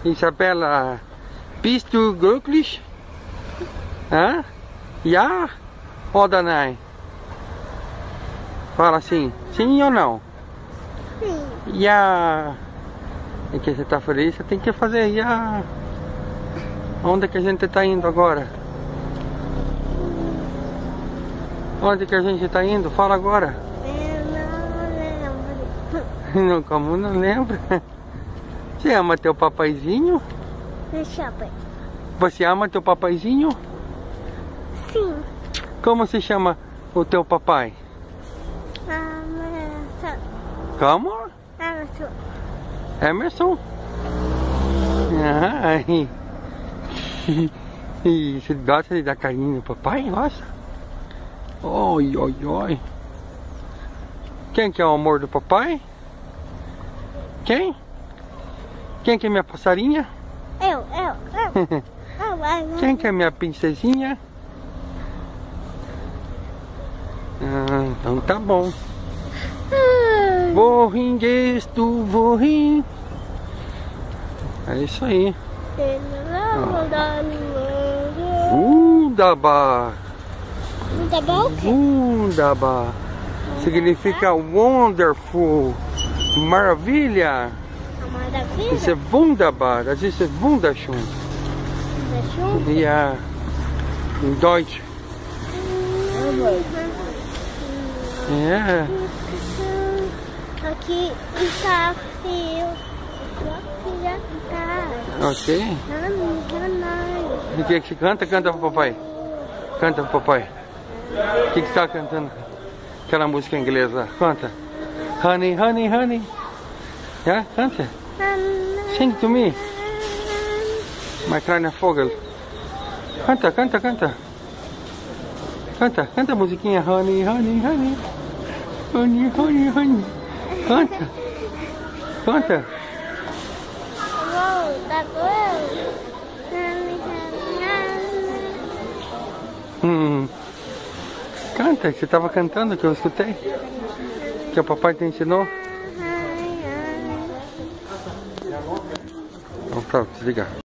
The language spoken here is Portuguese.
Isabella, bist du glücklich? Hã? Ja? Oder nein? Fala assim, sim ou não? Sim. Ja. E que você tá feliz, você tem que fazer ja. Onde é que a gente tá indo agora? Onde que a gente tá indo? Fala agora. Eu não lembro. Não, como não lembra? Você ama teu papaizinho? Deixa eu ver. Você ama teu papaizinho? Sim. Como se chama o teu papai? Emerson. Como? Emerson. Emerson? Ai. E você gosta de dar carinho no papai? Nossa. Oi, oi, oi. Quem que é o amor do papai? Quem? Quem que é minha passarinha? Eu. Quem que é minha princesinha? Então tá bom. Wohin gehst du, wohin? É isso aí. Wunderbar. Tá bom o quê? Wunderbar. Significa wonderful. Maravilha. Maravilha. Isso é wunderbar. Das ist wunderschön. Ja. In Deutsch. Ja. Aqui está frio. Aqui já tá. Ok. E o que que canta? Canta pro papai. Canta pro papai. O que você tá cantando? Aquela música inglesa. Canta. Honey, honey, honey. Ja, canta. Sing to me. My kleiner Vogel. Canta, canta, canta. Canta, canta a musiquinha. Honey, honey, honey. Honey, honey, honey. Canta. Canta. Uou, tá Canta, você estava cantando que eu escutei. Que o papai te ensinou. Então tá, desligar.